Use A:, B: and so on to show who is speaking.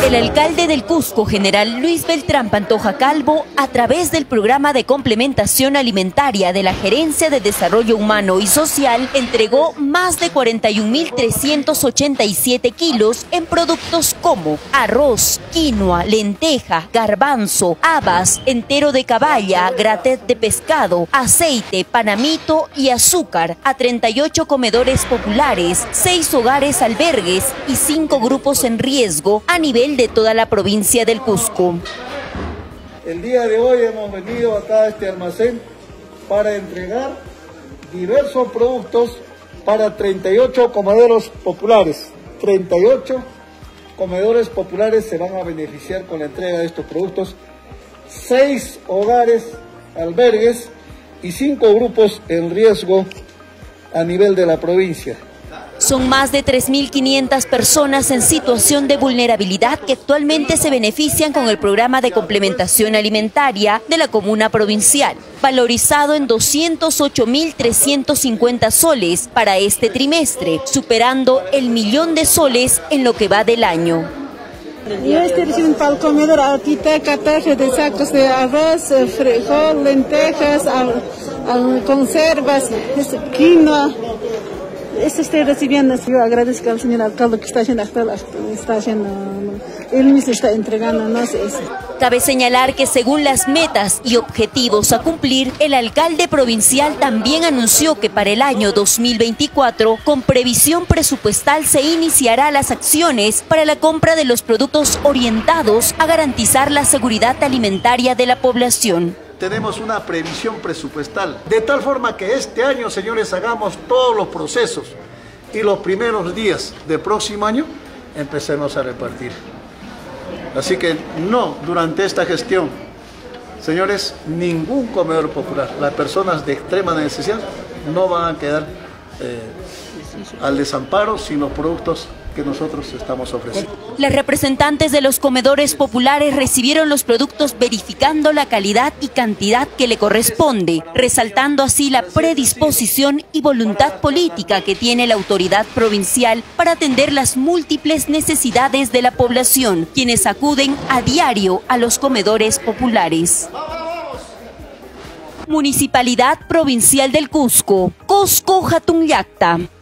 A: El alcalde del Cusco, general Luis Beltrán Pantoja Calvo, a través del programa de complementación alimentaria de la Gerencia de Desarrollo Humano y Social, entregó más de 41.387 kilos en productos como arroz, quinoa, lenteja, garbanzo, habas, entero de caballa, gratet de pescado, aceite, panamito y azúcar a 38 comedores populares, 6 hogares albergues y 5 grupos en riesgo a nivel de toda la provincia del Cusco.
B: El día de hoy hemos venido acá a este almacén para entregar diversos productos para 38 comedores populares. 38 comedores populares se van a beneficiar con la entrega de estos productos, 6 hogares albergues y 5 grupos en riesgo a nivel de la provincia.
A: Son más de 3.500 personas en situación de vulnerabilidad que actualmente se benefician con el programa de complementación alimentaria de la comuna provincial, valorizado en 208.350 soles para este trimestre, superando el 1.000.000 de soles en lo que va del año.
C: Yo reciben para el comedor altita 14 de sacos de arroz, frijol, lentejas, conservas, quinoa. Eso estoy recibiendo. Yo agradezco al señor alcalde que está haciendo él mismo está entregándonos eso.
A: Cabe señalar que según las metas y objetivos a cumplir, el alcalde provincial también anunció que para el año 2024, con previsión presupuestal, se iniciará las acciones para la compra de los productos orientados a garantizar la seguridad alimentaria de la población.
B: Tenemos una previsión presupuestal, de tal forma que este año, señores, hagamos todos los procesos y los primeros días del próximo año empecemos a repartir. Así que no, durante esta gestión, señores, ningún comedor popular, las personas de extrema necesidad no van a quedar al desamparo sin los productos que nosotros estamos ofreciendo.
A: Las representantes de los comedores populares recibieron los productos verificando la calidad y cantidad que le corresponde, resaltando así la predisposición y voluntad política que tiene la autoridad provincial para atender las múltiples necesidades de la población, quienes acuden a diario a los comedores populares. Municipalidad Provincial del Cusco, Cusco Jatunyacta.